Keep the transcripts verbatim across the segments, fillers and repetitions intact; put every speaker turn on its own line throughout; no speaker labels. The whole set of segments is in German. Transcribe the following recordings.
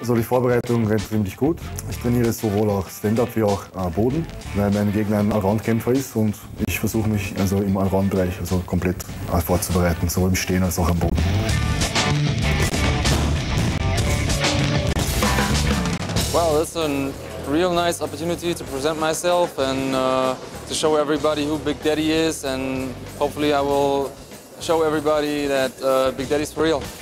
Also die Vorbereitung rennt ziemlich gut. Ich trainiere sowohl auch Stand-Up wie auch äh, Boden, weil mein Gegner ein Allround-Kämpfer ist und ich versuche mich also im Allround-Bereich also komplett äh, vorzubereiten, sowohl im Stehen als auch am Boden.
Well, it's a real nice opportunity to present myself and uh, to show everybody who Big Daddy is, and hopefully I will show everybody that uh, Big Daddy's for real.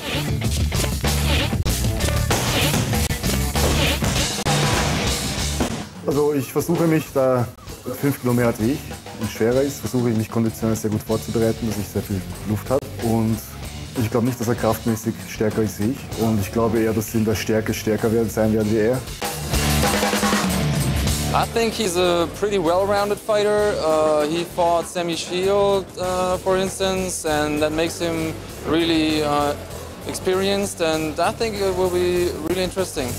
Also ich versuche mich, da fünf Kilo mehr hat wie ich und schwerer ist, versuche ich mich konditionell sehr gut vorzubereiten, dass ich sehr viel Luft habe. Und ich glaube nicht, dass er kraftmäßig stärker ist wie ich. Und ich glaube eher, dass sie in der Stärke stärker werden, sein werden wie er.
I think he's a pretty well-rounded fighter. Uh, he fought Sammy Shield, uh, for instance, and that makes him really uh, experienced, and I think it will be really interesting.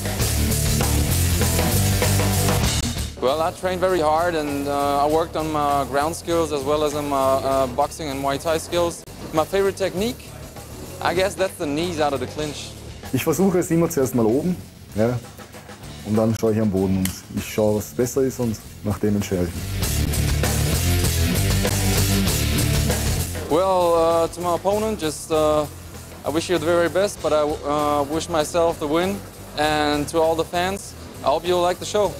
Well, I trained very hard, and uh, I worked on my ground skills as well as on my uh, boxing and Muay Thai skills. My favorite technique, I guess that's the knees out of the clinch.
Ich versuche es immer zuerst mal oben, ja, und dann schaue ich am Boden und ich schaue, was besser ist und nach dem entscheide ich mich.
Well, uh, to my opponent, just uh, I wish you the very best, but I uh, wish myself the win. And to all the fans, I hope you'll like the show.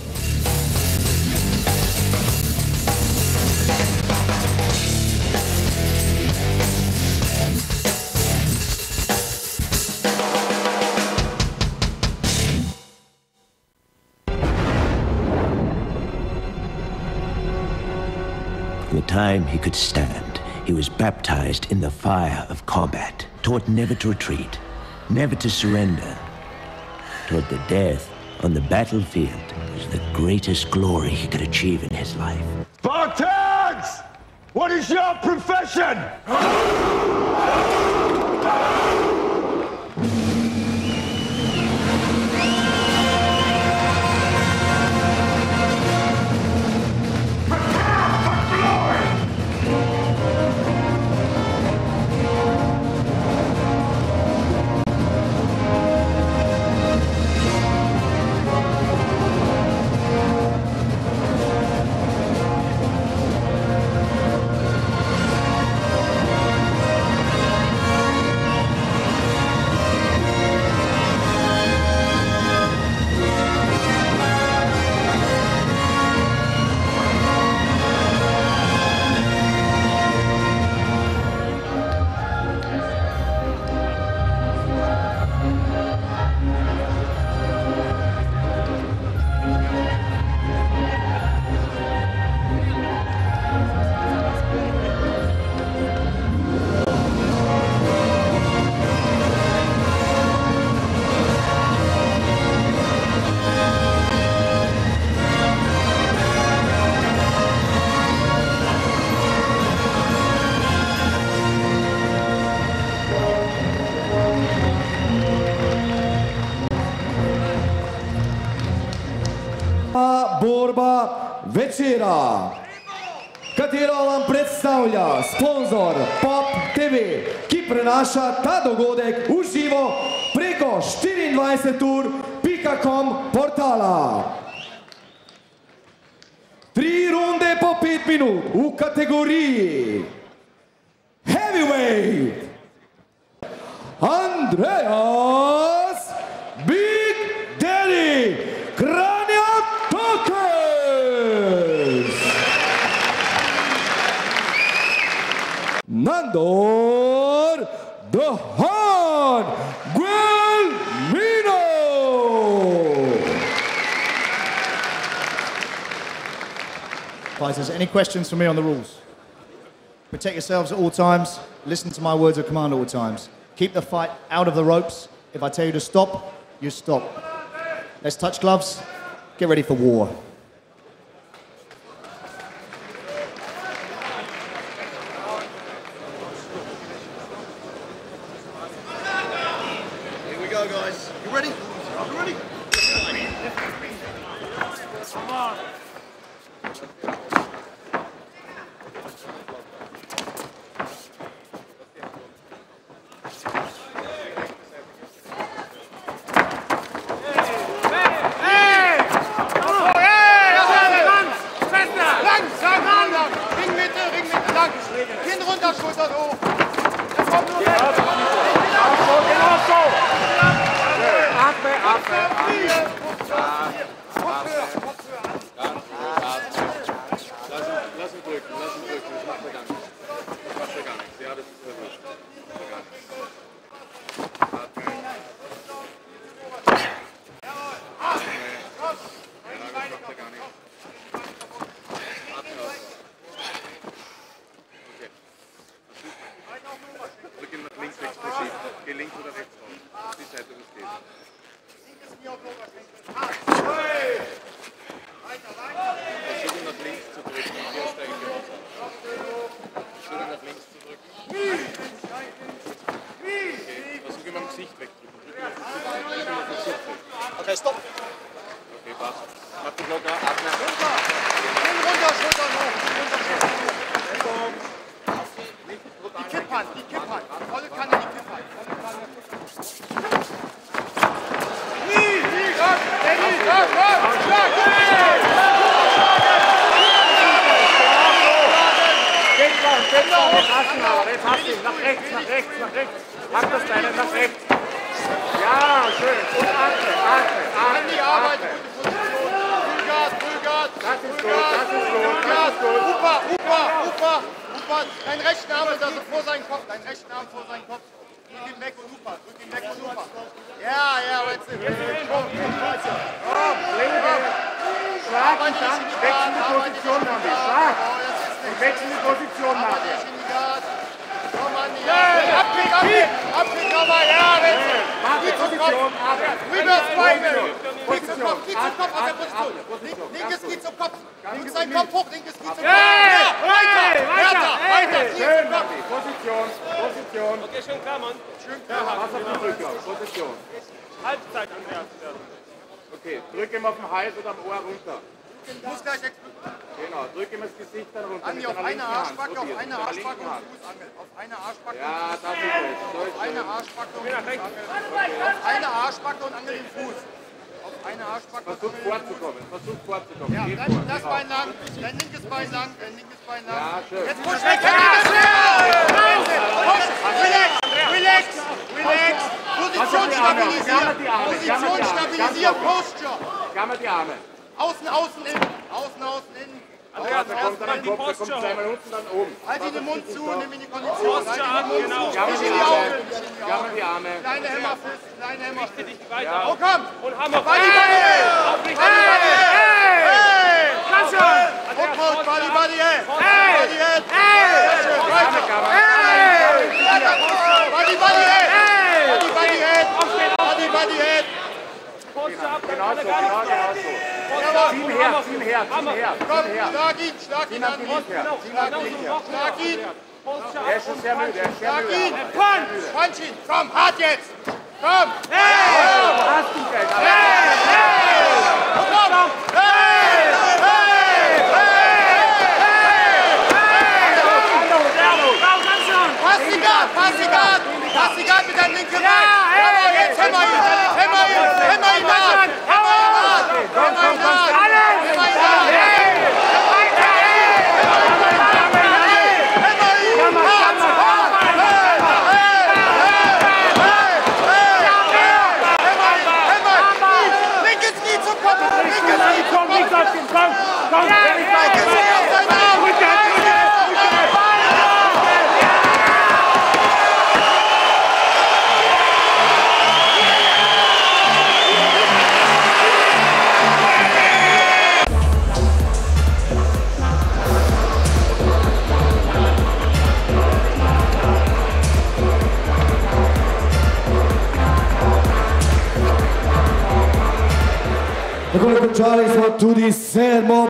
From the time he could stand, he was baptized in the fire of combat, taught never to retreat, never to surrender, taught that death on the battlefield was the greatest glory he could achieve in his life.
Spartans! What is your profession?
Borba večera, katero vam predstavlja sponzor Pop T V, ki prenaša ta dogodek v živo preko štiriindvajset ur pika com portala. Tri runde po pet minut v kategoriji Heavyweight. Andreas Big Daddy Kraniotokis. Nandor the Han Guilmino.
Fighters, any questions for me on the rules? Protect yourselves at all times. Listen to my words of command at all times. Keep the fight out of the ropes. If I tell you to stop, you stop. Let's touch gloves. Get ready for war.
Here we go, guys. You ready? You ready? Come on. Hey.
hast ihn aber, jetzt hast du ihn. Nach rechts, nach rechts, nach rechts. Pack das Bein nach rechts. Ja, schön. Und atme, atme, atme.
Die Arbeit, gute Position. Vollgas, Vollgas.
Das ist gut, das ist gut, das ist gut.
Upa, Upa, Upa, Upa. Deinen rechten Arm ist also vor seinen Kopf. Deinen rechten Arm vor seinen Kopf. Drück ihn weg und Upa. Drück ihn weg und Upa. Ja, ja, jetzt. Komm, komm,
Linke. Schlag und dann wechseln die Position nach dir. Schlag. Und wechseln die Position nach dir.
Komm an die Arme. Abkick, abkick. Abkick nochmal. Ja, Wetzel.
Mach die Position.
Rüber ins Beine. Knie zum Kopf, Knie zum Kopf aus der Position. Linkes Knie zum Kopf. Links sein Kopf hoch, linkes Knie zum Kopf. Ja, weiter, weiter, weiter.
Schön, Matti. Position, Position.
Okay, schön klar, Mann.
Schön klar.
Was auf den Rücklauf. Position.
Halbzeit, Andreas.
Okay, drück ihm auf den Hals oder am Ohr runter.
Muss gleich explodieren.
Genau, drück ihm das Gesicht dann runter.
Andi, auf eine Arschbacke, auf eine Arschbacke und Fußangel. Auf eine Arschbacke und
Ja, das ist es. So ist
Auf eine
es.
Arschbacke und Fußangel. Auf eine Arschbacke und Angel den Fuß. Auf eine Arschbacke und
Versuch
Angel den Fuß.
vorzukommen, versuch vorzukommen.
Ja,
Geh
dein,
vor.
das
Genau.
Bein lang, dein linkes Bein lang, dein linkes Bein lang.
Ja, schön.
Jetzt push weg, Handy, push! Relax, relax, relax. Position stabilisieren, Position stabilisieren, Posture.
Klammer die Arme.
Außen, außen, innen. Außen, außen, innen.
Andreas, da kommt dann ein Kopf, da kommt zweimal unten, dann oben.
Halt ihn den Mund zu, nimm ihn die Kondition. Halt ihn den Mund
Genau.
zu.
Klammer
Nicht
die
in die Augen.
Arme.
Nicht in die
Klammer
Augen.
die Arme.
Kleine Hämmerfist, kleine Hämmerfist.
Dich weiter.
Oh, komm!
Und Hammer.
Body, Body, hey! Body, Body, hey!
Komm schon.
Und Coach, Body, Body, hey! Body, hey! Sehr schön, weiter!
Klammer.
Body, Body, hey! Body, Body, hey! Body, Body, hey!
Genau so, genau, genau so. Zieh ihn her, zieh ihn her, zieh ihn her,
Komm,
zieh ihn her.
schlag ihn, schlag ihn an.
Zieh ihn her, zieh ihn her.
Schlag ihn,
Er ist schon sehr müde, er ist sehr
schlag
müde.
ihn. Punch! Punch ihn, komm, hart jetzt! Komm!
Du hast ihn gleich, aber
Komm! Hey! Pass die Guard, pass die Guard! Pass die Guard mit deinem linken Bein! Jawohl, jetzt hämmer ihn! Hämmer ihn! Hämmer ihn hart! Hämmer ihn hart! Hämmer ihn hart! Hämmer ihn hart! Linkes Knie zum Kopf! Linkes Knie zum Kopf!
nichts auf den Kopf. Komm,
Linkes Knie auf seinen Arm!
Takole končali smo tudi sedmo